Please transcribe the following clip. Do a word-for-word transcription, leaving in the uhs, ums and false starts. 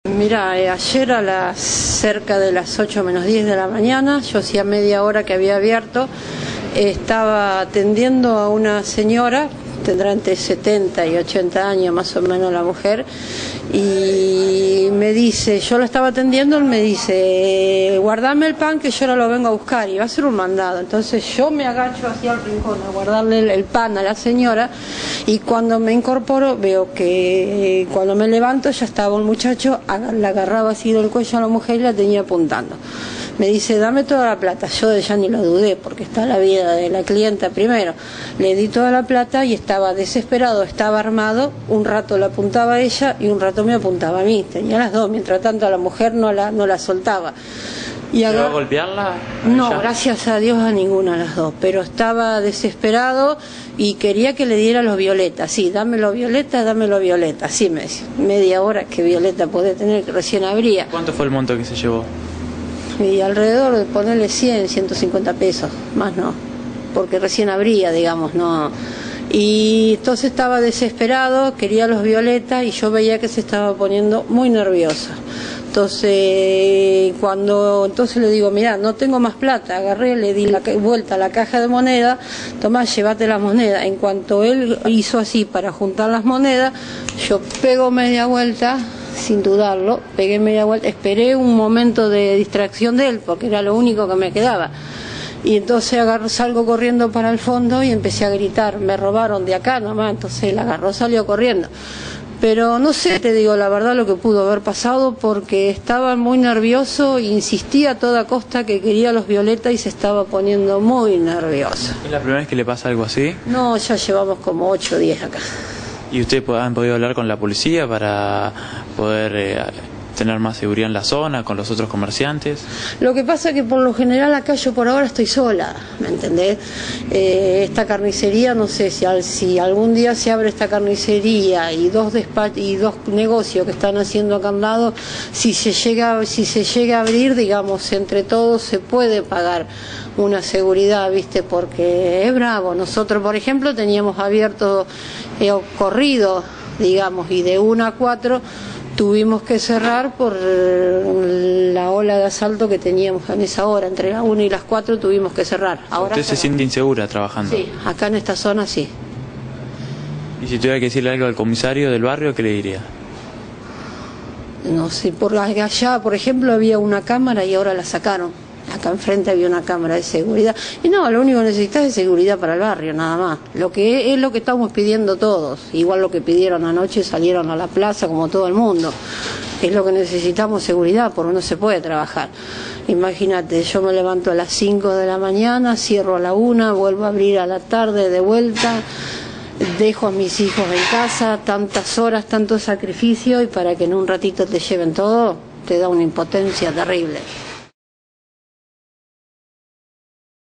Mira, eh, ayer a las cerca de las ocho menos diez de la mañana, yo hacía media hora que había abierto, eh, estaba atendiendo a una señora, tendrá entre setenta y ochenta años más o menos la mujer, y me dice, yo la estaba atendiendo, él me dice, guardame el pan que yo ahora lo vengo a buscar, y va a ser un mandado. Entonces yo me agacho hacia el rincón a guardarle el, el pan a la señora, y cuando me incorporo veo que eh, cuando me levanto ya estaba un muchacho, la agarraba así del cuello a la mujer y la tenía apuntando. Me dice, dame toda la plata. Yo ya ni lo dudé, porque está la vida de la clienta primero. Le di toda la plata y estaba desesperado, estaba armado. Un rato la apuntaba a ella y un rato me apuntaba a mí. Tenía las dos, mientras tanto a la mujer no la, no la soltaba. Y ¿Llegó a golpearla? No, gracias a Dios a ninguna de las dos, pero estaba desesperado y quería que le diera los violetas. Sí, dámelo violeta, dámelo violeta. Así me decía, media hora que violeta podés tener, que recién abría. ¿Cuánto fue el monto que se llevó? Y alrededor de ponerle cien, ciento cincuenta pesos, más no, porque recién abría, digamos, no. Y entonces estaba desesperado, quería los violetas y yo veía que se estaba poniendo muy nerviosa. Entonces, cuando entonces le digo, mirá, no tengo más plata, agarré, le di la vuelta a la caja de moneda, tomá, llévate la moneda. En cuanto él hizo así para juntar las monedas, yo pego media vuelta, sin dudarlo, pegué media vuelta, esperé un momento de distracción de él, porque era lo único que me quedaba. Y entonces agarro, salgo corriendo para el fondo y empecé a gritar, me robaron de acá nomás. Entonces él agarró, salió corriendo. Pero no sé, te digo la verdad lo que pudo haber pasado, porque estaba muy nervioso, insistía a toda costa que quería los violetas y se estaba poniendo muy nervioso. ¿Es la primera vez que le pasa algo así? No, ya llevamos como ocho o diez acá. ¿Y ustedes han podido hablar con la policía para poder eh, tener más seguridad en la zona, con los otros comerciantes? Lo que pasa es que por lo general acá yo por ahora estoy sola, ¿me entendés? Eh, esta carnicería, no sé, si, al, si algún día se abre esta carnicería y dos despach y dos negocios que están haciendo acá al lado, si se llega, si se llega a abrir, digamos, entre todos se puede pagar una seguridad, ¿viste? Porque es bravo. Nosotros, por ejemplo, teníamos abierto eh, corrido, digamos, y de una a cuatro tuvimos que cerrar por la ola de asalto que teníamos en esa hora. Entre las una y las cuatro tuvimos que cerrar. Ahora ¿Usted se siente insegura trabajando? Sí, acá en esta zona sí. ¿Y si tuviera que decirle algo al comisario del barrio, qué le diría? No sé, por allá, por ejemplo, había una cámara y ahora la sacaron. Acá enfrente había una cámara de seguridad. Y no, lo único que necesitas es seguridad para el barrio, nada más. Lo que es lo que estamos pidiendo todos. Igual lo que pidieron anoche, salieron a la plaza como todo el mundo. Es lo que necesitamos, seguridad, porque no se puede trabajar. Imagínate, yo me levanto a las cinco de la mañana, cierro a la una, vuelvo a abrir a la tarde de vuelta, dejo a mis hijos en casa, tantas horas, tanto sacrificio, y para que en un ratito te lleven todo, te da una impotencia terrible.